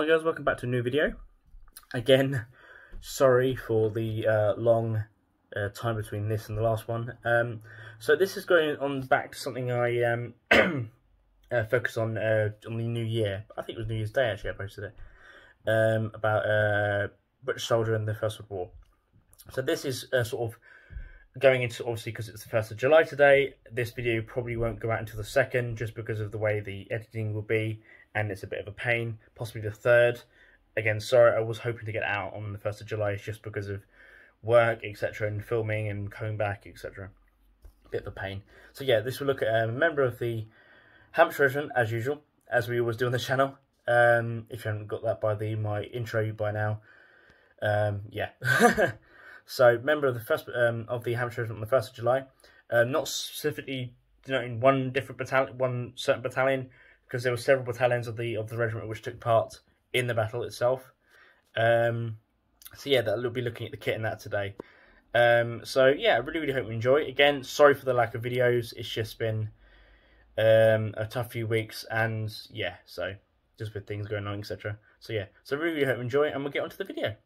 Hi guys, welcome back to a new video. Again, sorry for the long time between this and the last one. So this is going on back to something I focused on the New Year. I think it was New Year's Day actually I posted it. About British soldier in the First World War. So this is sort of going into, obviously because it's the 1st of July today, this video probably won't go out until the 2nd just because of the way the editing will be, and it's a bit of a pain, possibly the 3rd. Again, sorry, I was hoping to get out on the 1st of July just because of work, etc, and filming and coming back, etc. Bit of a pain. So yeah, this will look at a member of the Hampshire Regiment, as usual, as we always do on the channel. If you haven't got that by my intro by now, yeah. So, member of the first of the Hampshire Regiment on the 1st of July, not specifically denoting one certain battalion, because there were several battalions of the regiment which took part in the battle itself. So yeah, we'll be looking at the kit in that today. So yeah, I really hope you enjoy. Again, sorry for the lack of videos. It's just been a tough few weeks, and yeah, so just with things going on, etc. So yeah, so really hope you enjoy, and we'll get on to the video.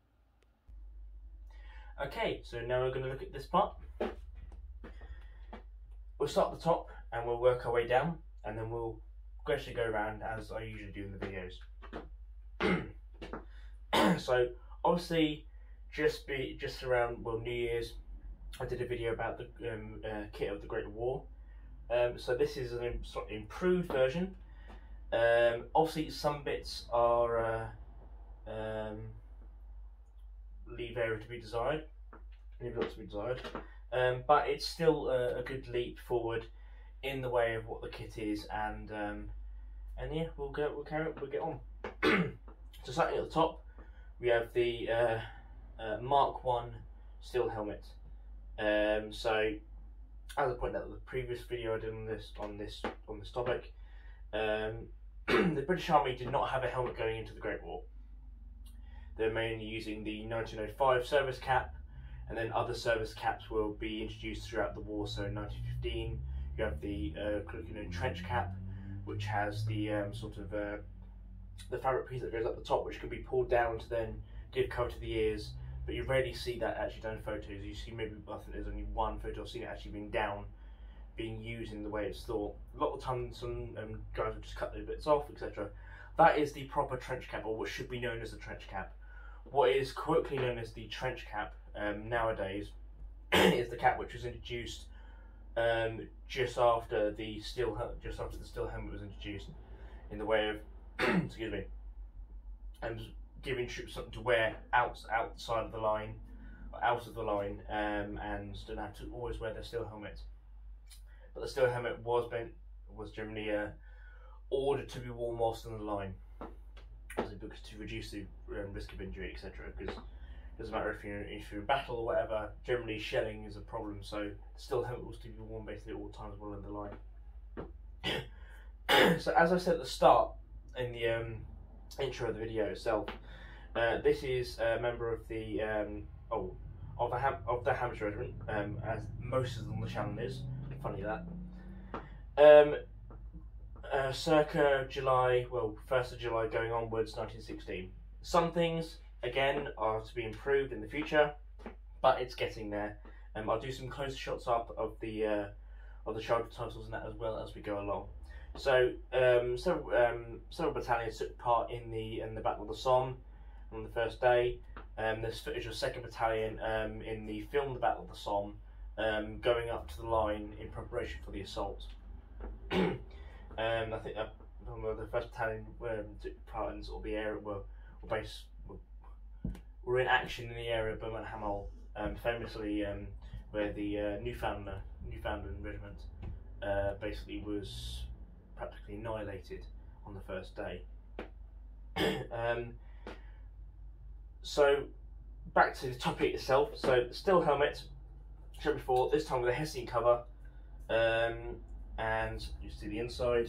Okay, so now we're going to look at this part. We'll start at the top and we'll work our way down, and then we'll gradually go around as I usually do in the videos. So obviously, just around New Year's, I did a video about the kit of the Great War. So this is an sort of improved version. Obviously, some bits are leave area to be desired, but it's still a good leap forward in the way of what the kit is, and yeah, we'll get on. So starting at the top, we have the Mark 1 steel helmet. So as I pointed out in the previous video I did on this topic, the British Army did not have a helmet going into the Great War. They're mainly using the 1905 service cap, and then other service caps will be introduced throughout the war. So in 1915, you have the trench cap, which has the the fabric piece that goes up the top, which can be pulled down to then give cover to the ears. But you rarely see that actually done in photos. You see maybe, I think there's only one photo I've seen it actually being used in the way it's thought. A lot of the time, some guys will just cut those bits off, etc. That is the proper trench cap, or what should be known as the trench cap. What is colloquially known as the trench cap nowadays is the cap which was introduced just after the steel helmet was introduced, in the way of excuse me, and giving troops something to wear outside of the line, and don't have to always wear their steel helmet. But the steel helmet was generally ordered to be worn whilst on the line, because to reduce the risk of injury, etc. Because it doesn't matter if you're in battle or whatever, generally shelling is a problem, so the steel helmet was to be worn basically at all times while in the line. So as I said at the start in the intro of the video itself, this is a member of the Hampshire Regiment, as most of them on the channel is. Funny that. Circa July, 1st of July going onwards, 1916. Some things, again, are to be improved in the future, but it's getting there. I'll do some closer shots up of the shoulder titles and that as well as we go along. So several battalions took part in the Battle of the Somme on the first day. There's footage of 2nd Battalion in the film The Battle of the Somme, going up to the line in preparation for the assault. I think the 1st Battalion took part in sort of the area were in action in the area of Birmingham, famously where the Newfoundland Regiment basically was practically annihilated on the first day. So back to the topic itself. So the steel helmet, showed before, this time with a Hessian cover, and you see the inside.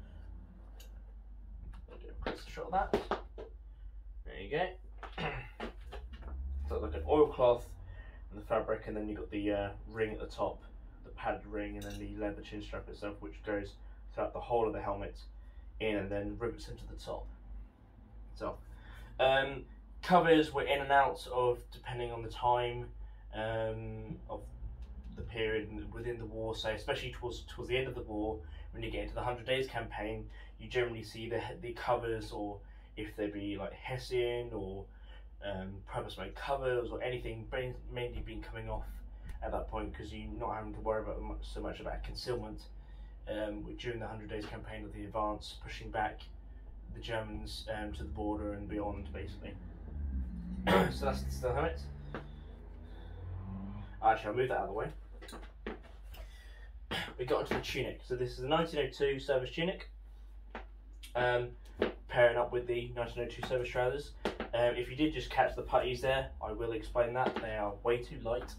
I'll do a closer shot of that. There you go. So like an oilcloth and the fabric, and then you've got the ring at the top, the padded ring, and then the leather chin strap itself, which goes throughout the whole of the helmet in and then rivets into the top. itself. Covers were in and out of depending on the time of the period within the war. So especially towards the end of the war, when you get into the 100 Days campaign, you generally see the covers, or if they be like Hessian or purpose-made covers or anything, mainly been coming off at that point, because you're not having to worry about so much about concealment during the 100 Days campaign of the advance, pushing back the Germans to the border and beyond, basically. So that's still how it. Actually, I'll move that out of the way. We got onto the tunic. So this is the 1902 service tunic, pairing up with the 1902 service trousers. If you did just catch the puttees there, I will explain that. They are way too light.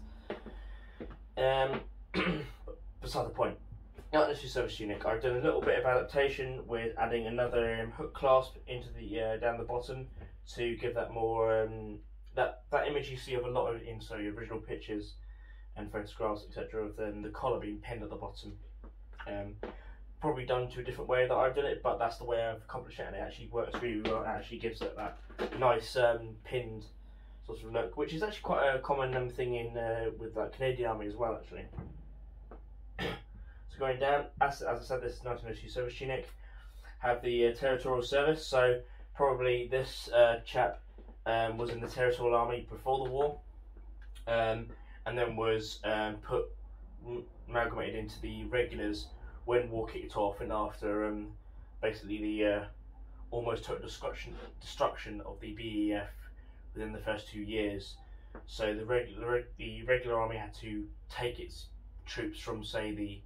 Beside the point. 1902 service tunic. I've done a little bit of adaptation with adding another hook clasp into the down the bottom to give that more that image you see of a lot of in original pictures and photographs, etc., of the collar being pinned at the bottom. Probably done to a different way that I've done it, but that's the way I've accomplished it, and it actually works really well. It actually gives it that nice pinned sort of look, which is actually quite a common thing in with the Canadian Army as well, actually. So going down, as I said, this is 1902 service tunic. Have the territorial service, so probably this chap was in the territorial army before the war, and then was amalgamated into the regulars when war kicked off, and after basically the almost total destruction of the BEF within the first 2 years. So the regular army had to take its troops from, say, the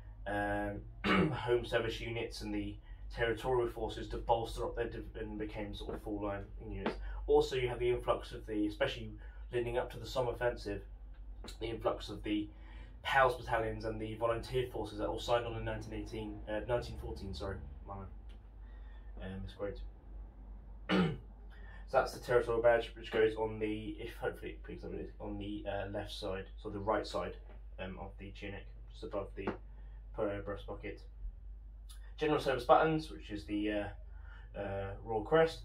home service units and the territorial forces to bolster up their and became sort of full line units. Also, you have the influx of the, especially leading up to the Somme offensive, the influx of the PALS battalions and the volunteer forces that all signed on in 1914. Sorry, misquote. So that's the territorial badge, which goes on the, if hopefully it picks up, on the left side, so the right side of the tunic, just above the breast pocket. General service buttons, which is the Royal Crest.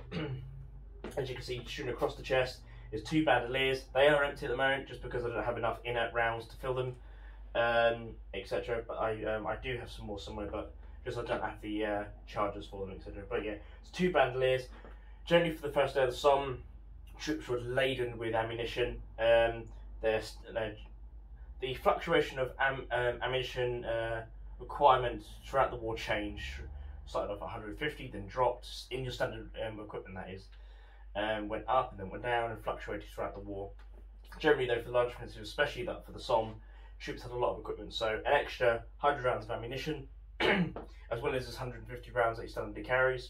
As you can see, strewn across the chest is 2 bandoliers. They are empty at the moment just because I don't have enough inert rounds to fill them, etc. But I do have some more somewhere, but just I don't have the chargers for them, etc. But yeah, it's 2 bandoliers. Generally, for the first day of the Somme, troops were laden with ammunition. The fluctuation of ammunition requirements throughout the war changed. Started off at 150, then dropped in your standard equipment, that is. Went up and then went down and fluctuated throughout the war. Generally, though, for the large offensive, especially that for the Somme, troops had a lot of equipment. So an extra 100 rounds of ammunition, as well as this 150 rounds that he standardly carries.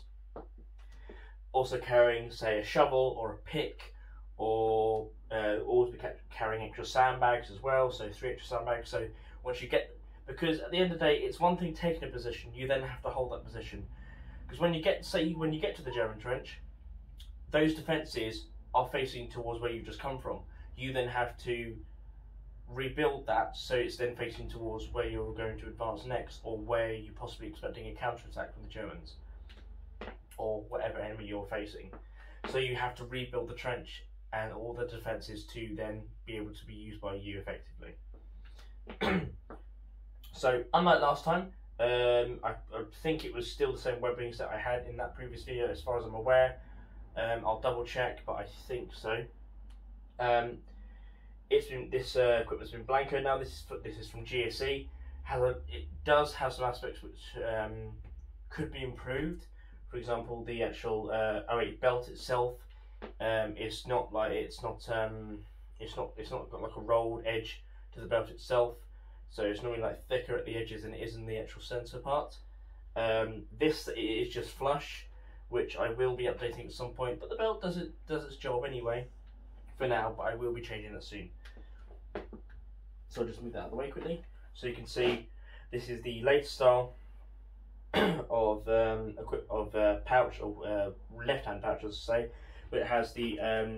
Also carrying, say, a shovel or a pick, or always be carrying extra sandbags as well. So 3 extra sandbags. So once you get, because at the end of the day, it's one thing taking a position, you then have to hold that position. Because when you get, say, when you get to the German trench, those defences are facing towards where you've just come from. You then have to rebuild that, so it's then facing towards where you're going to advance next, or where you're possibly expecting a counterattack from the Germans, or whatever enemy you're facing. So you have to rebuild the trench and all the defences to then be able to be used by you effectively. So unlike last time, I think it was still the same webbings that I had in that previous video, as far as I'm aware. I'll double check, but I think so. It's been, this equipment's been blanco now. This is from GSE. It does have some aspects which could be improved. For example, the actual 08 belt itself. It's not got like a rolled edge to the belt itself. So it's normally like thicker at the edges than it is in the actual sensor part. This is just flush, which I will be updating at some point, but the belt does its job anyway for now, but I will be changing that soon. So I'll just move that out of the way quickly. So you can see this is the latest style of pouch, or left-hand pouch, as I say, but it has the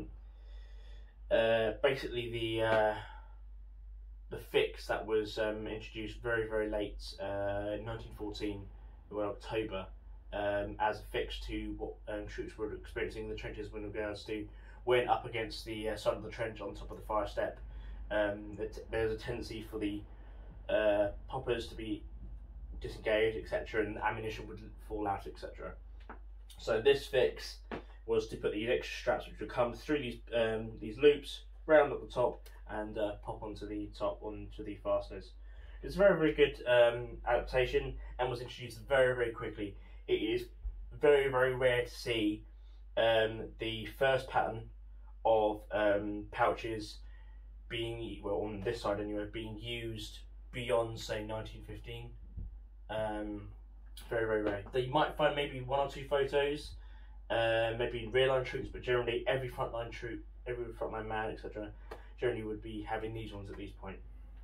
basically the fix that was introduced very, very late in 1914, in October. as a fix to what troops were experiencing in the trenches when regards to when up against the side of the trench on top of the fire step. There's a tendency for the poppers to be disengaged, etc., and ammunition would fall out, etc. So this fix was to put these extra straps which would come through these loops round at the top and pop onto the fasteners. It's a very, very good adaptation and was introduced very, very quickly. It is very, very rare to see the first pattern of pouches being, well, on this side anyway, being used beyond, say, 1915. Very, very rare. You might find maybe one or two photos, maybe in rear line troops, but generally every frontline troop, every frontline man, etc., generally would be having these ones at this point.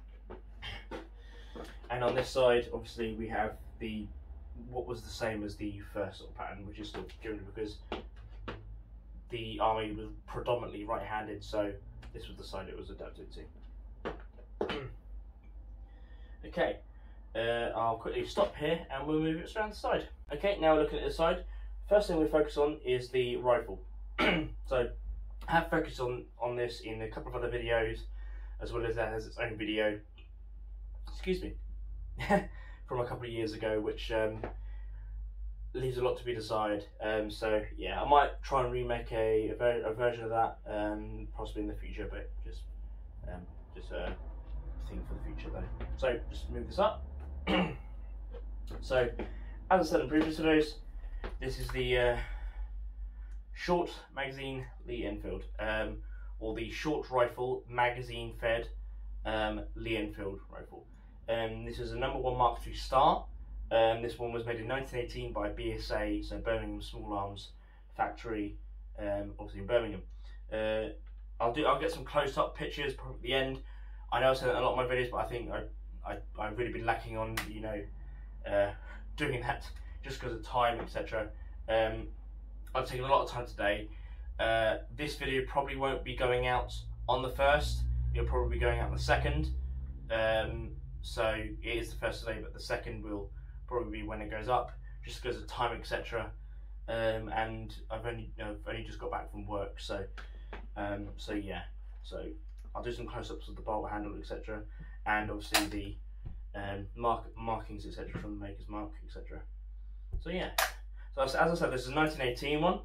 And on this side, obviously, we have what was the same as the first sort of pattern, which is still generally because the army was predominantly right-handed, so this was the side it was adapted to. Okay, I'll quickly stop here and we'll move it around the side. Okay, now we're looking at the side. First thing we focus on is the rifle. So I have focused on this in a couple of other videos, as well as that has its own video, excuse me, from a couple of years ago, which leaves a lot to be desired. So yeah, I might try and remake a version of that, possibly in the future, but just a thing for the future though. So just move this up. So as I said in previous videos, this is the short magazine Lee Enfield, or the short rifle magazine fed Lee Enfield rifle. This is a #1 Mark III Star. This one was made in 1918 by BSA, so Birmingham Small Arms Factory, obviously in Birmingham. I'll get some close-up pictures probably at the end. I know I said that in a lot of my videos, but I think I've really been lacking on, you know, doing that just because of time, etc. I've taken a lot of time today. This video probably won't be going out on the 1st. It'll probably be going out on the 2nd. So it is the 1st today, but the 2nd will probably be when it goes up, just because of time, etc. And I've only just got back from work, so yeah. So I'll do some close-ups of the bolt handle, etc., and obviously the markings, etc., from the maker's mark, etc. So yeah. So as I said, this is a 1918 one.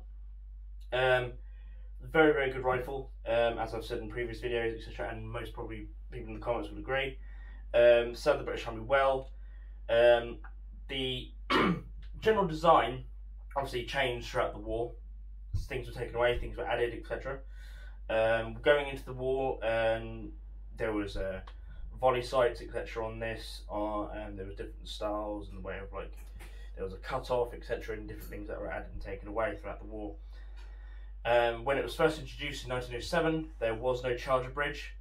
Very, very good rifle, as I've said in previous videos, etc., and most probably people in the comments would agree. Served the British Army well. The general design obviously changed throughout the war. Things were taken away, things were added, etc. Going into the war, there was volley sights, etc. on this, and there was different styles and the way of, like, there was a cut-off, etc., and different things that were added and taken away throughout the war. When it was first introduced in 1907, there was no charger bridge.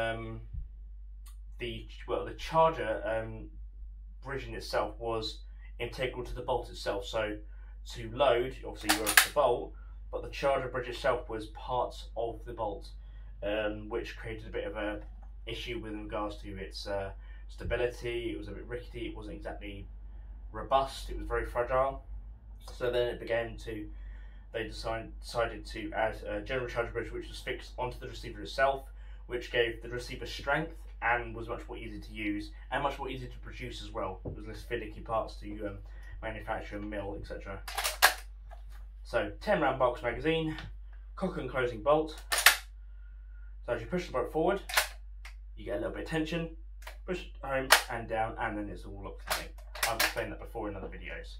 The charger bridge in itself was integral to the bolt itself. So to load, obviously you open the bolt, but the charger bridge itself was part of the bolt, which created a bit of a issue with regards to its stability. It was a bit rickety. It wasn't exactly robust. It was very fragile. So then they decided to add a general charger bridge, which was fixed onto the receiver itself, which gave the receiver strength and was much more easy to use and much more easy to produce as well. There was less finicky parts to manufacture and mill, etc. So 10 round box magazine, cock and closing bolt. So as you push the bolt forward, you get a little bit of tension, push it home and down, and then it's all locked in. I've explained that before in other videos.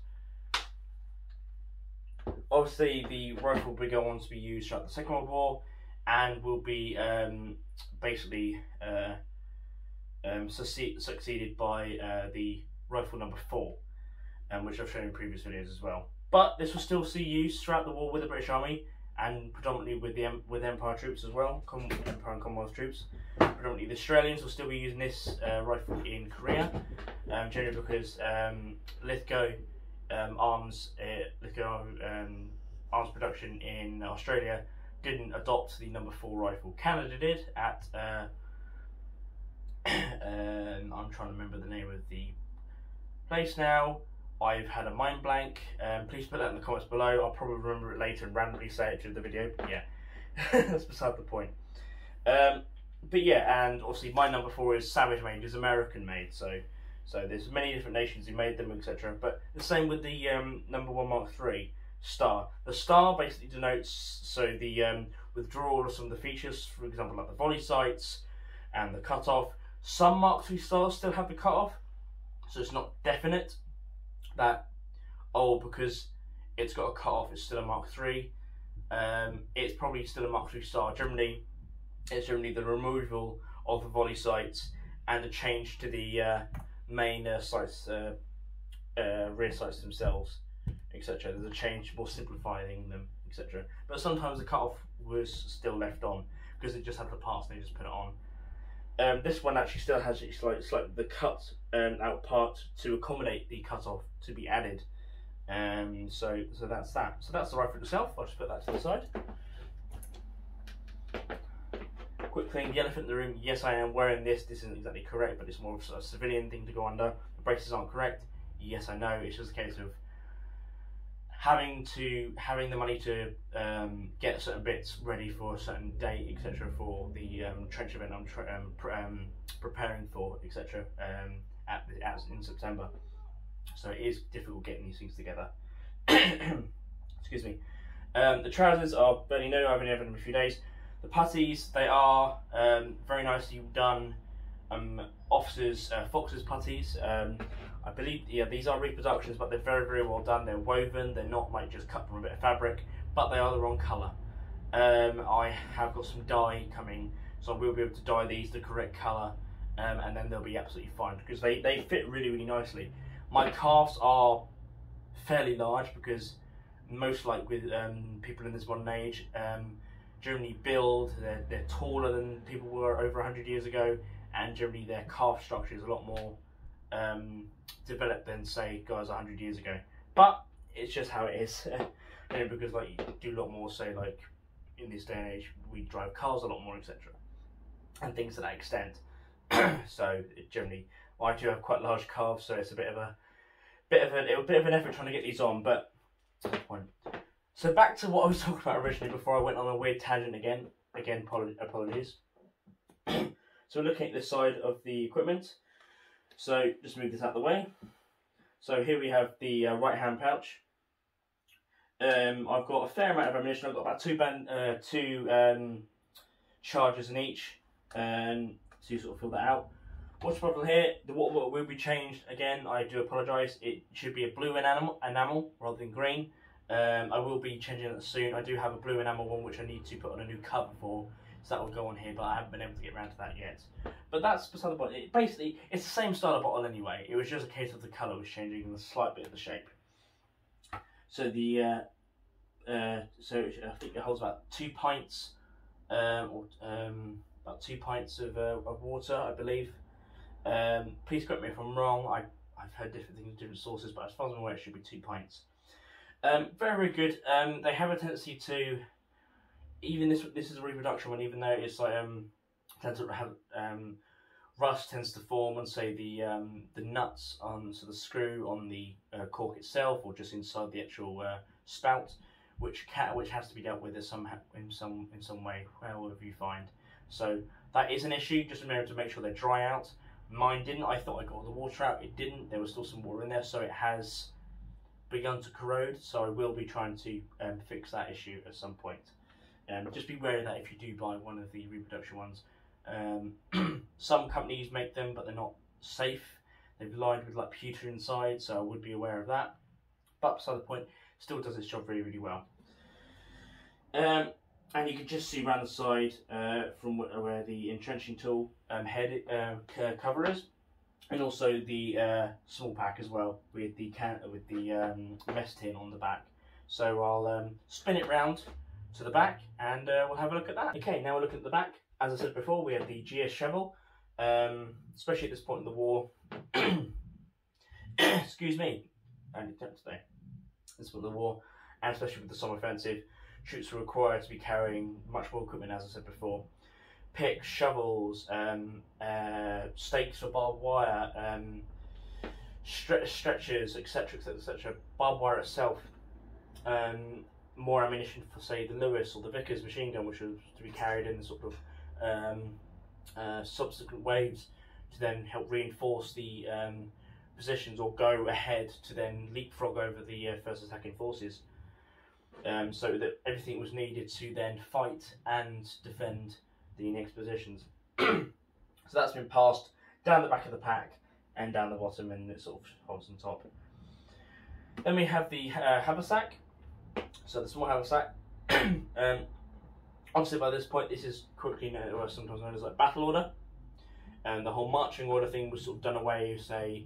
Obviously the rifle will go on to be used throughout the Second World War and will be basically succeeded by the rifle #4, which I've shown in previous videos as well. But this will still see use throughout the war with the British Army and predominantly with Empire troops as well, Empire and Commonwealth troops. Predominantly the Australians will still be using this rifle in Korea, generally because Lithgow arms production in Australia didn't adopt the #4 rifle. Canada did at I'm trying to remember the name of the place now. I've had a mind blank. Please put that in the comments below. I'll probably remember it later and randomly say it through the video. But yeah, that's beside the point. But yeah, and obviously my number 4 is Savage made, is American made. So there's many different nations who made them, etc. But the same with the number 1 Mark III star. The star basically denotes the withdrawal of some of the features, for example, like the volley sights and the cutoff. Some Mark III stars still have the cutoff, so it's not definite that because it's got a cutoff, it's still a Mark III. It's probably still a Mark III star. Generally, it's generally the removal of the volley sights and a change to the main sights, rear sights themselves, etc. There's a change, more simplifying them, etc. But sometimes the cutoff was still left on because it just had the parts and they just put it on. This one actually still has slightly the cut out part to accommodate the cutoff to be added. So that's that. So that's the rifle itself. I'll just put that to the side. Quick thing, the elephant in the room. Yes, I am wearing this. This isn't exactly correct, but it's more of a civilian thing to go under. The braces aren't correct. Yes, I know. It's just a case of having the money to get certain bits ready for a certain date, etc. For the trench event I'm preparing for, etc. In September. So it is difficult getting these things together. Excuse me. The trousers are barely new. I've only had them a few days. The puttees, they are very nicely done. Officers, Fox's puttees. I believe, yeah, these are reproductions, but they're very, very well done. They're woven. They're not like just cut from a bit of fabric, but they are the wrong colour. I have got some dye coming, so I will be able to dye these the correct colour, and then they'll be absolutely fine because they fit really, really nicely. My calves are fairly large because most like with people in this modern age, generally build, they're taller than people were over 100 years ago, and generally their calf structure is a lot more developed than say guys 100 years ago. But it's just how it is. Because like you do a lot more, say like in this day and age we drive cars a lot more, etc. and things to that extent. So it generally, I do have quite large calves, so it's a bit of an effort trying to get these on, but that's the point. So back to what I was talking about originally before I went on a weird tangent again. Again, apologies. So we're looking at this side of the equipment. So just move this out of the way. So here we have the right hand pouch. I've got a fair amount of ammunition. I've got about two charges in each, to sort of fill that out. What's the problem here? The water bottle will be changed again. I do apologise. It should be a blue enamel rather than green. I will be changing it soon. I do have a blue enamel one which I need to put on a new cover for, so that will go on here, but I haven't been able to get around to that yet. But that's beside the point. Basically, it's the same style of bottle anyway. It was just a case of the colour was changing and a slight bit of the shape. So the so I think it holds about 2 pints, about 2 pints of water, I believe. Please correct me if I'm wrong. I've heard different things, different sources, but as far as I'm aware, it should be 2 pints. Very, very good. They have a tendency to, even this is a reproduction one, even though it's like tends to have rust tends to form on, say, the nuts on, so the screw on the cork itself, or just inside the actual spout, which has to be dealt with in some way, wherever you find. So that is an issue. Just remember to make sure they dry out. Mine didn't. I thought I got all the water out. It didn't. There was still some water in there, so it has begun to corrode. So I will be trying to fix that issue at some point. Just be wary of that if you do buy one of the reproduction ones. Some companies make them, but they're not safe. They've lined with like pewter inside, so I would be aware of that. But beside the point, still does its job really, really well. And you can just see around the side from where the entrenching tool head cover is, and also the small pack as well with the mess tin on the back. So I'll spin it round to the back and we'll have a look at that. Okay, now we're looking at the back. As I said before, we have the GS shovel, especially at this point in the war. Excuse me, only attempt today. This point in the war, and especially with the Somme offensive, troops were required to be carrying much more equipment, as I said before. Picks, shovels, stakes for barbed wire, stretchers, etc., etc., etc. Barbed wire itself, more ammunition for, say, the Lewis or the Vickers machine gun, which was to be carried in sort of subsequent waves to then help reinforce the positions or go ahead to then leapfrog over the first attacking forces, so that everything was needed to then fight and defend the next positions. So that's been passed down the back of the pack and down the bottom, and it sort of holds on top. Then we have the haversack, so the small haversack. Obviously by this point this is quickly known, or sometimes known as like battle order, and the whole marching order thing was sort of done away, say,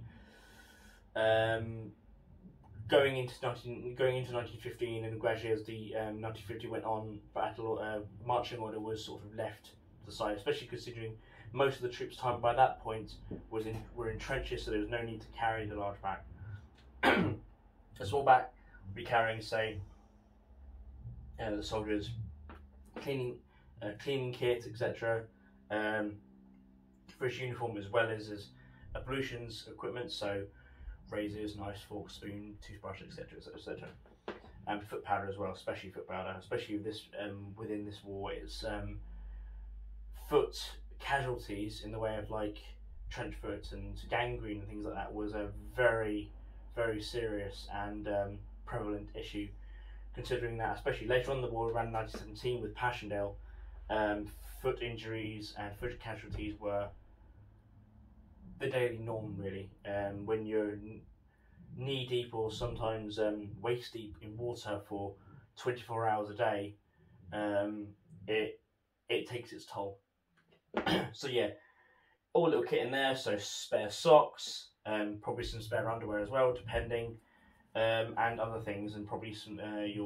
going into 1915, and gradually as the 1950 went on, marching order was sort of left to the side, especially considering most of the troops' time by that point were in trenches, so there was no need to carry the large pack. A small pack would be carrying, say, the soldiers' cleaning kit, etc., fresh uniform, as well as ablutions equipment, so razors, knives, forks, spoon, toothbrush, etc., etc., etc., and foot powder as well, especially foot powder. Especially with this within this war, it's foot casualties in the way of like trench foot and gangrene and things like that was a very, very serious and prevalent issue, considering that especially later on in the war, around 1917 with Passchendaele, foot injuries and foot casualties were the daily norm, really. When you're knee deep or sometimes waist deep in water for 24 hours a day, it takes its toll. So yeah, all little kit in there, so spare socks, probably some spare underwear as well, depending, and other things, and probably some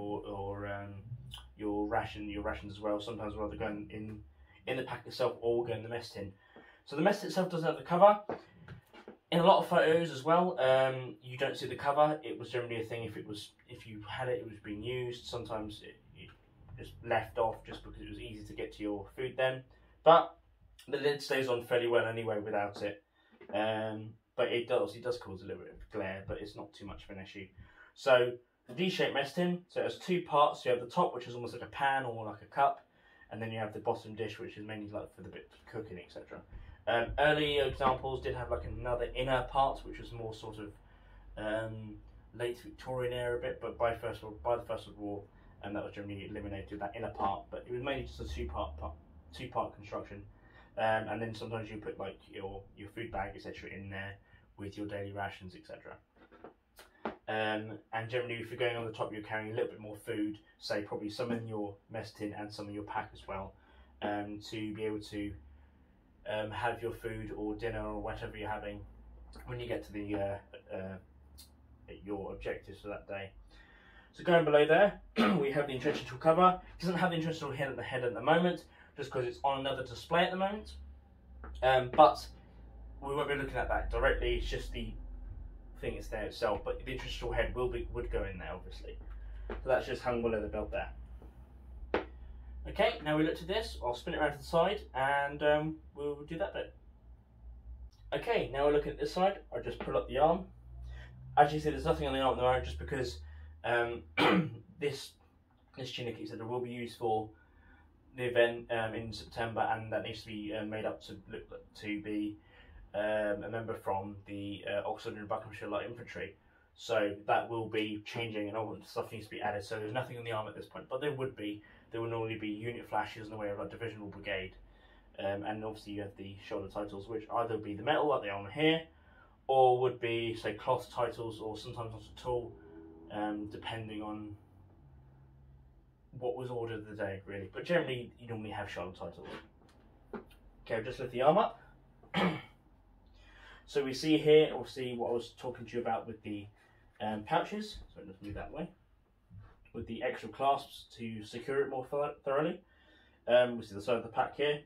your rations as well. Sometimes rather going in the pack itself or go in the mess tin. So the mess itself doesn't have the cover. In a lot of photos as well, you don't see the cover. It was generally a thing if you had it, it was being used. Sometimes it just left off just because it was easy to get to your food then. But the lid stays on fairly well anyway without it. But it does cause a little bit of glare, but it's not too much of an issue. So the D-shaped mess tin, so it has two parts. You have the top, which is almost like a pan or like a cup, and then you have the bottom dish, which is mainly like for the bit of cooking, etc. Early examples did have like another inner part, which was more sort of late Victorian era bit, but by the First World War, and that was generally eliminated, that inner part. But it was mainly just a two-part construction, and then sometimes you put like your food bag, etc., in there with your daily rations, etc. And generally, if you're going on the top, you're carrying a little bit more food, say probably some in your mess tin and some in your pack as well, to be able to have your food or dinner or whatever you're having when you get to the your objectives for that day. So going below there, we have the entrenching tool cover. It doesn't have the entrenching tool head at the moment, just because it's on another display at the moment. But we won't be looking at that directly. It's just the thing it's there itself. But the entrenching tool head would go in there, obviously. So that's just hung below the belt there. Okay, now we look to this. I'll spin it around to the side, and we'll do that bit. Okay, now we're looking at this side. I'll just pull up the arm. As you see, there's nothing on the arm at the moment, just because this tunic, etc., will be used for the event in September, and that needs to be made up to be a member from the Auxiliary Buckinghamshire Light Infantry. So that will be changing, and all stuff needs to be added. So there's nothing on the arm at this point, but there would be. There will normally be unit flashes in the way of like divisional brigade, and obviously you have the shoulder titles, which either be the metal like they are on here, or would be, say, cloth titles, or sometimes not at all, depending on what was ordered the day, really. But generally, you normally have shoulder titles. Okay, I'll just lift the arm up. So we see here, obviously, what I was talking to you about with the pouches. So let's move that way. With the extra clasps to secure it more thoroughly. We see the side of the pack here.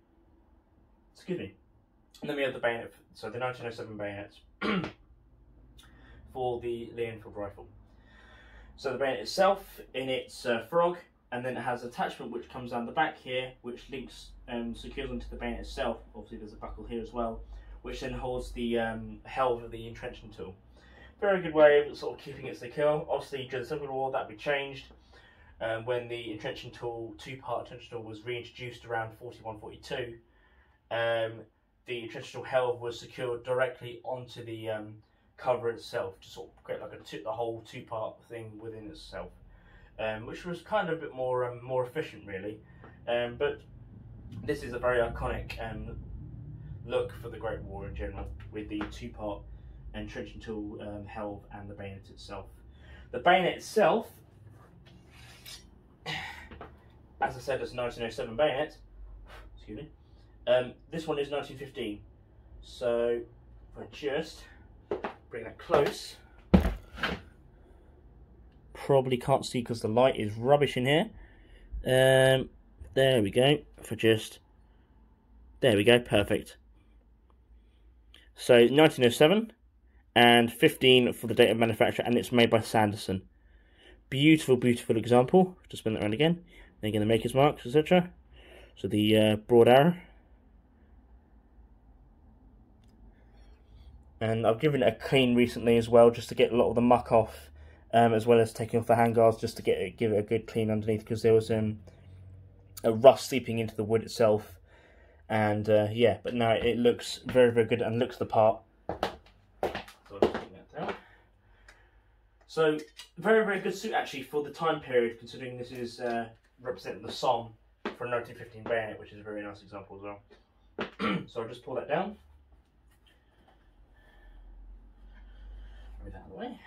Excuse me. And then we have the bayonet, so the 1907 bayonets for the Lee Enfield rifle. So the bayonet itself in its frog, and then it has an attachment which comes down the back here, which links secures onto the bayonet itself. Obviously there's a buckle here as well, which then holds the helve of the entrenching tool. Very good way of sort of keeping it secure. Obviously, during the Civil War, that would be changed when the entrenching tool, two-part entrenching tool, was reintroduced around 41-42. The entrenching tool helve was secured directly onto the cover itself to sort of create like a whole two-part thing within itself, which was kind of a bit more efficient, really. But this is a very iconic look for the Great War in general, with the two-part entrenching tool helve and the bayonet itself. The bayonet itself, as I said, it's a 1907 bayonet. Excuse me. This one is 1915. So if I just bring that close, probably can't see because the light is rubbish in here. There we go. There we go, perfect. So 1907 and 15 for the date of manufacture, and it's made by Sanderson. Beautiful, beautiful example. Just spin it around again. Then again, the maker's marks, etc. So the broad arrow. And I've given it a clean recently as well, just to get a lot of the muck off, as well as taking off the handguards, just to give it a good clean underneath, because there was a rust seeping into the wood itself. And yeah, but now it looks very, very good and looks the part. So very, very good suit actually for the time period, considering this is representing the Somme for a 1915 bayonet, which is a very nice example as well. So I'll just pull that down. Move that out of the way.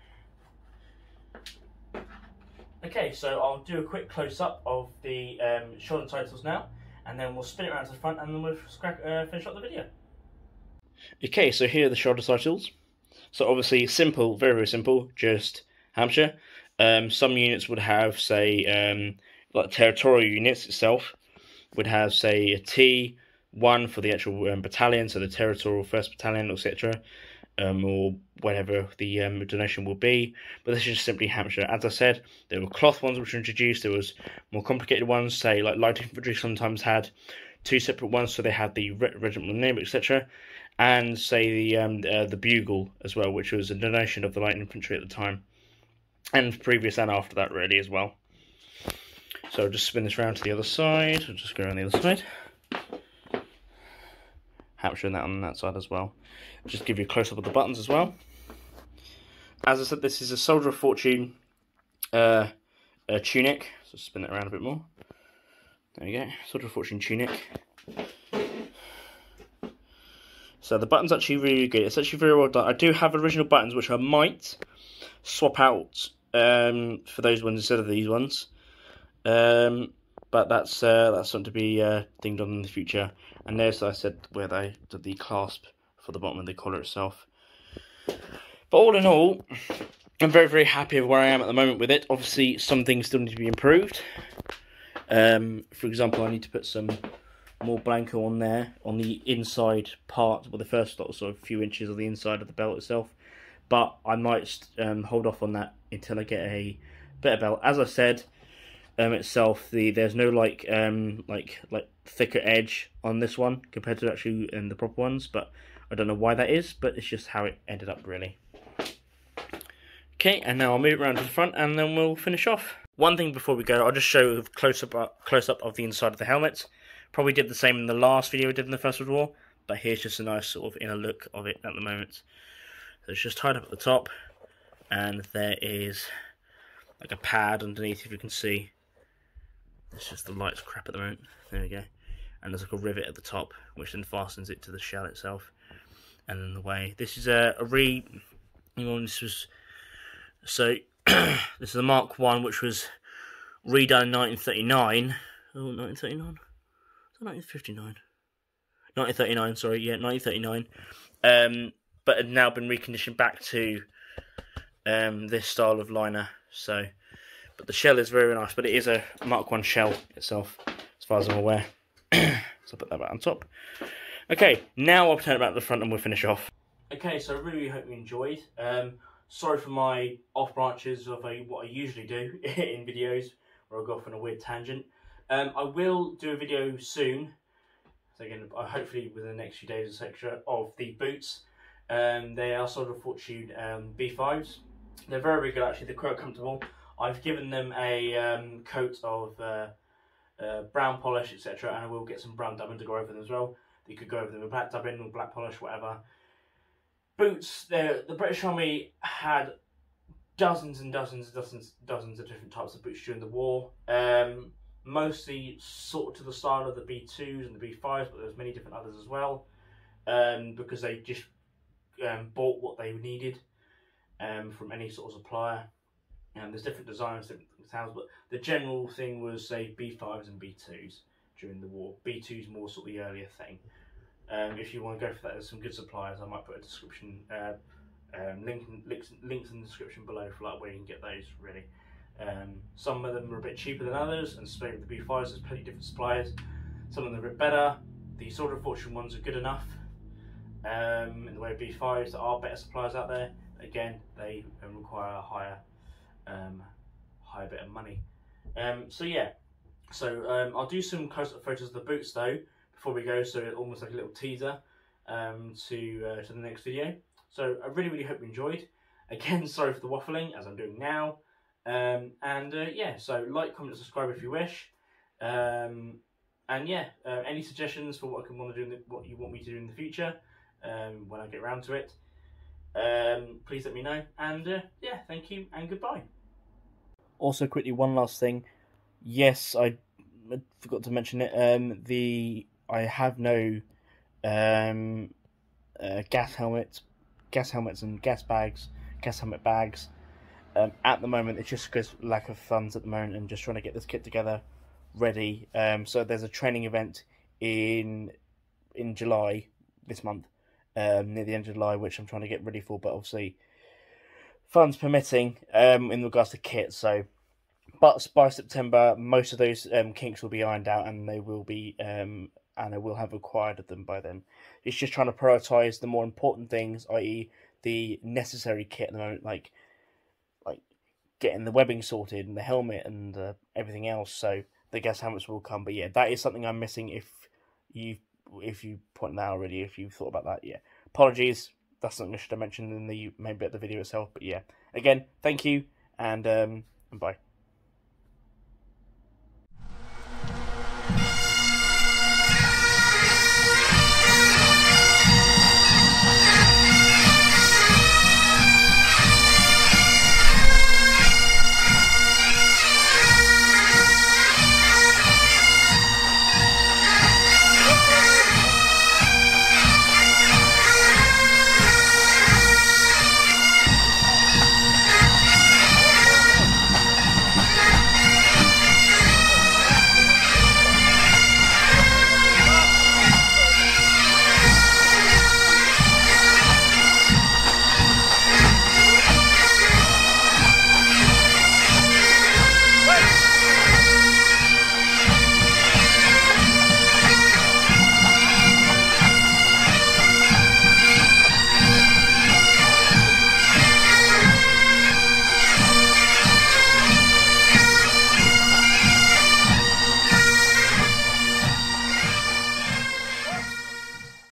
Okay, so I'll do a quick close-up of the shoulder titles now, and then we'll spin it around to the front, and then we'll finish up the video. Okay, so here are the shoulder titles. So obviously simple, very, very simple, just Hampshire. Some units would have, say, like territorial units itself, would have, say, a T1 for the actual battalion, so the territorial 1st Battalion, etc., or whatever the donation will be. But this is just simply Hampshire. As I said, there were cloth ones which were introduced. There was more complicated ones, say like light infantry sometimes had 2 separate ones, so they had the regimental name, etc. And say the bugle as well, which was a donation of the light infantry at the time, and previous and after that really as well. So I'll just spin this round to the other side. I'll just go around the other side. Hampshire and that on that side as well. Just give you a close-up of the buttons as well. As I said, this is a Soldier of Fortune tunic. So spin it around a bit more. There you go, Soldier of Fortune tunic. So the button's actually really good. It's actually very well done. I do have original buttons which I might swap out for those ones instead of these ones. But that's something to be dinged on in the future. And there's, I said, where they did the clasp for the bottom of the collar itself. But all in all, I'm very, very happy with where I am at the moment with it. Obviously, some things still need to be improved. For example, I need to put some more blanco on there, on the inside part, well, the first sort of few inches of the inside of the belt itself. But I might hold off on that until I get a better belt. As I said, itself, there's no like thicker edge on this one compared to actually in the proper ones, but I don't know why that is, but it's just how it ended up really. Okay, and now I'll move it around to the front and then we'll finish off. One thing before we go, I'll just show a close up of the inside of the helmet. Probably did the same in the last video we did in the First World War, but here's just a nice sort of inner look of it at the moment. So it's just tied up at the top, and there is like a pad underneath, if you can see. It's just the light's crap at the moment. There we go. And there's like a rivet at the top, which then fastens it to the shell itself. And then the way this is this was so this is a Mark 1, which was redone in 1939. Oh, 1939. Is that 1959? 1939. Sorry, yeah, 1939. But had now been reconditioned back to this style of liner. So, but the shell is very nice. But it is a Mark 1 shell itself, as far as I'm aware. So I'll put that back on top. Okay, now I'll turn it back to the front and we'll finish off. Okay, so I really hope you enjoyed. Sorry for my off branches of what I usually do in videos, where I go off on a weird tangent. I will do a video soon. So again, hopefully within the next few days, etc. of the boots. They are Soldier of Fortune B5s. They're very, very good actually. They're quite comfortable. I've given them a coat of brown polish, etc. And I will get some brown dubbing to go over them as well. You could go over them with black dubbing or black polish, whatever. Boots, the British Army had dozens and dozens of different types of boots during the war. Mostly sort of to the style of the B2s and the B5s, but there's many different others as well. Because they just bought what they needed from any sort of supplier. And there's different designs, different styles, but the general thing was, say, B5s and B2s during the war. B2s more sort of the earlier thing. If you want to go for that, there's some good suppliers. I might put a description, links in the description below for like where you can get those. Really, some of them are a bit cheaper than others, and especially with the B5s, there's plenty of different suppliers. Some of them are a bit better. The Sword of Fortune ones are good enough. In the way of B5s, there are better suppliers out there. Again, they require a higher bit of money. So yeah, I'll do some close-up photos of the boots though before we go, so almost like a little teaser to the next video. So I really hope you enjoyed. Again, sorry for the waffling as I'm doing now. Yeah, so like, comment, subscribe if you wish. And yeah, any suggestions for what what you want me to do in the future when I get around to it, please let me know. And yeah, thank you and goodbye. Also, quickly, one last thing. Yes, I forgot to mention it. I have no gas helmets and gas helmet bags. At the moment, it's just because lack of funds at the moment and just trying to get this kit together ready. So there's a training event in July this month, near the end of July, which I'm trying to get ready for, but obviously funds permitting in regards to kit. So, but by September, most of those kinks will be ironed out, and they will be and I will have acquired them by then. It's just trying to prioritise the more important things, i.e. the necessary kit at the moment, like getting the webbing sorted and the helmet and everything else. So the gas helmets will come, but yeah, that is something I'm missing. If you point that out already, if you thought about that, yeah, apologies. That's something I should have mentioned in maybe at the video itself. But yeah, again, thank you and bye.